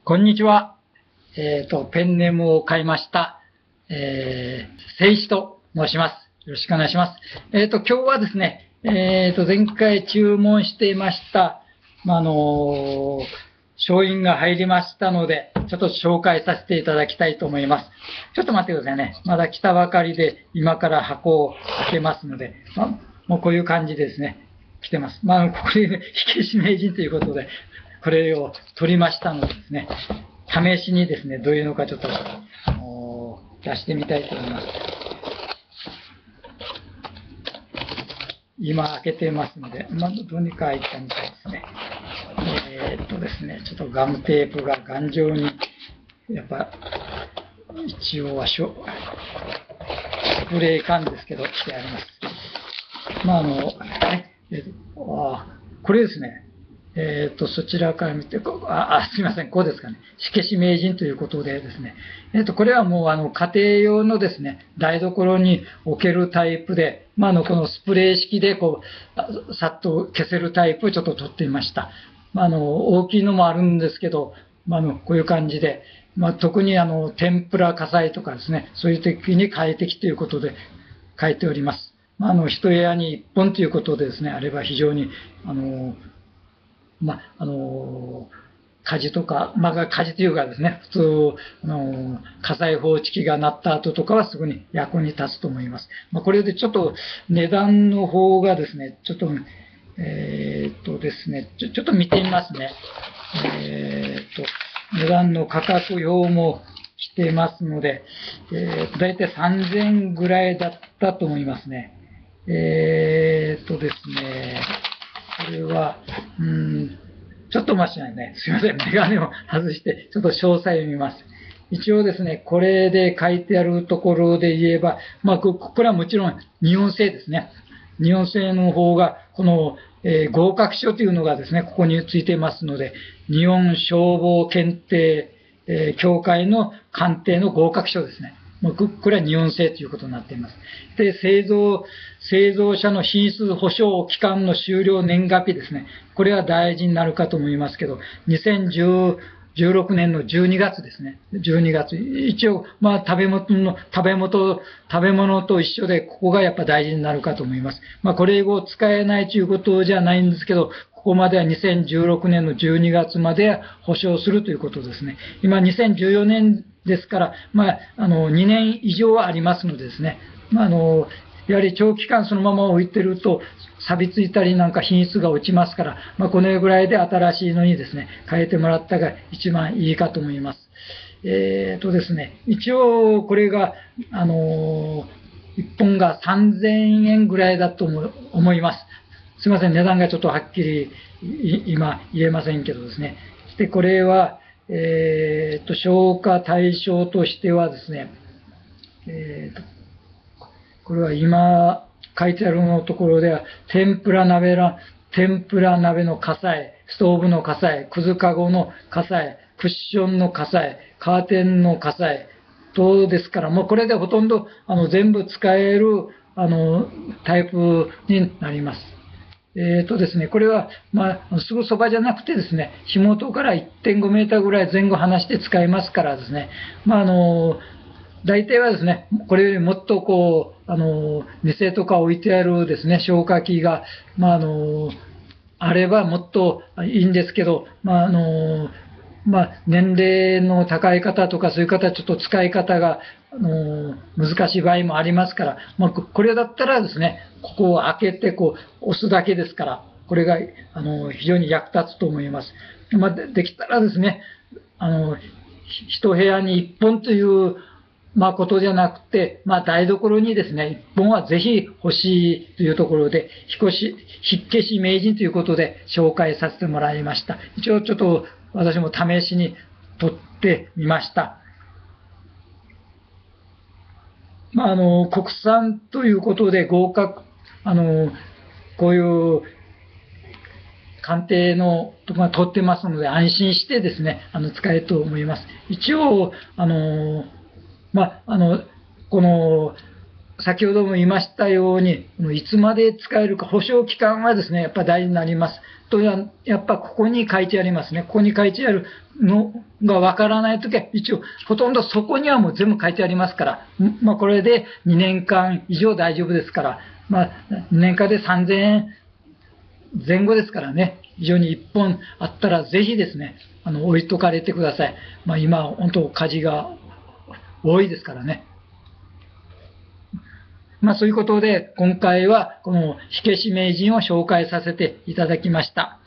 こんにちは。ペンネームを変えました。聖一と申します。よろしくお願いします。今日はですね、前回注文していました、商品が入りましたので、ちょっと紹介させていただきたいと思います。ちょっと待ってくださいね。まだ来たばかりで、今から箱を開けますので、もうこういう感じですね。来てます。ここで、ね、火消し名人ということで、これを取りましたのでですね、試しにですね、どういうのかちょっと出してみたいと思います。今開けてますので、どうにか開いたみたいですね。ですね、ちょっとガムテープが頑丈に、やっぱ、一応はスプレー缶ですけど、してあります。これですね。そちらから見て、すみません、こうですかね。火消し名人ということでですね。これはもう、家庭用のですね、台所に置けるタイプで、このスプレー式で、さっと消せるタイプをちょっと取ってみました。大きいのもあるんですけど、こういう感じで、特に天ぷら火災とかですね、そういう時に快適ということで書いております。一部屋に1本ということでですね、あれば非常に、火事とか、火事というかですね、普通、火災報知器が鳴った後とかはすぐに役に立つと思います。これでちょっと値段の方がですね、ちょっと、ですね、ちょっと見てみますね。値段の価格表も来てますので、だいたい3000ぐらいだったと思いますね。ですね、これは、ちょっと待ちないね。すいません。メガネを外して、ちょっと詳細を見ます。一応ですね、これで書いてあるところで言えば、これはもちろん日本製ですね。日本製の方が、この、合格書というのがですね、ここについていますので、日本消防検定、協会の鑑定の合格書ですね。これは日本製ということになっています。で、製造者の品質保証期間の終了年月日ですね。これは大事になるかと思いますけど、2016年の12月ですね。12月。一応、食べ物と一緒で、ここがやっぱ大事になるかと思います。これを使えないということじゃないんですけど、ここまでは2016年の12月まで保証するということですね。今、2014年ですから、2年以上はありますのでですね。やはり長期間そのまま置いてると、錆びついたりなんか品質が落ちますから、このぐらいで新しいのにですね、変えてもらったが一番いいかと思います。ですね、一応これが、1本が3000円ぐらいだと思います。すみません、値段がちょっとはっきり今言えませんけどですね。で、これは、消化対象としてはですね、これは今書いてあるのところでは、天ぷら鍋の火災、ストーブの火災、くずかごの火災、クッションの火災、カーテンの火災等ですから、もうこれでほとんど全部使えるタイプになります。ですね、これは、すぐそばじゃなくてですね、火元から1.5メーターぐらい前後離して使えますからですね、大体はですね、これよりもっと店とか置いてあるですね、消火器が、あればもっといいんですけど、年齢の高い方とかそういう方はちょっと使い方が、難しい場合もありますから、これだったらですね、ここを開けて押すだけですから、これが非常に役立つと思います。できたらですね、一部屋に一本ということじゃなくて、台所にですね、一本はぜひ欲しいというところで、火消し名人ということで紹介させてもらいました。一応ちょっと私も試しに取ってみました。国産ということで合格、こういう鑑定のところが取ってますので、安心してですね、使えると思います。一応、この、先ほども言いましたように、いつまで使えるか、保証期間はですね、やっぱり大事になります。 とやっぱここに書いてありますね。ここに書いてあるのがわからないときは、一応、ほとんどそこにはもう全部書いてありますから、これで2年間以上大丈夫ですから、年間で3000円前後ですからね、非常に1本あったらぜひですね、置いとかれてください。今、本当火事が多いですからね。そういうことで、今回はこの火消し名人を紹介させていただきました。